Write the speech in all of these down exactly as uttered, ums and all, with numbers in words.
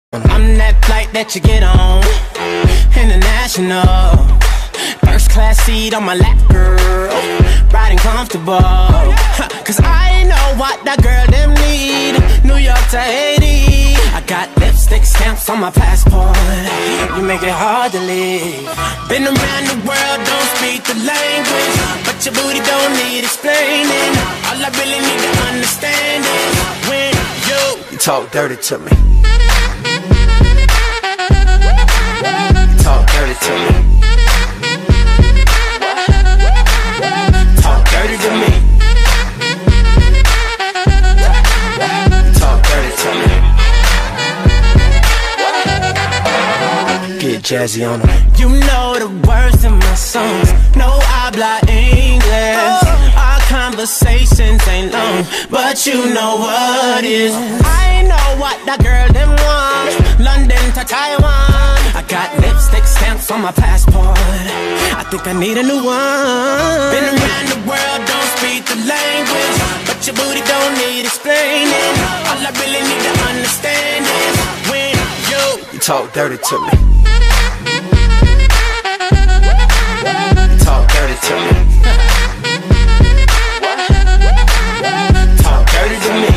I'm that flight that you get on, international. First class seat on my lap, girl, riding comfortable. Cause I know what that girl them need. New York to Haiti, I got lipstick stamps on my passport. You make it hard to leave. Been around the world, don't speak the language, but your booty don't need explaining. All I really need to understand is when you, you talk dirty to me. Talk dirty to me. Talk dirty to me. Talk dirty to me. Get jazzy on them. You know the words in my songs. No habla English. Our conversations ain't long, but you know what is. I know what that girl them want. London to Taiwan. I got lipstick stamps on my passport. I think I need a new one. Been around the world, don't speak the language, but your booty don't need explaining. All I really need to understand is when you, you talk dirty to me. Talk dirty to me. Talk dirty to me.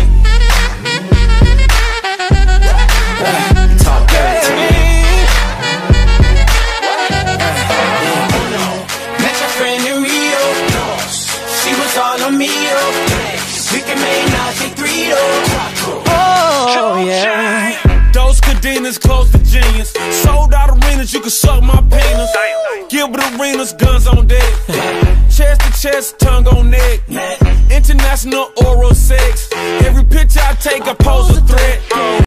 Talk dirty to me. Met your friend in Rio. She was all on me, oh. We can make Nazi three, oh. Oh, yeah. Those cadenas close to genius. Sold out arenas, you can suck my penis. Gilbert Arenas, guns on deck. Chest to chest, tongue on neck. International oral sex. Every picture I take, I pose a threat.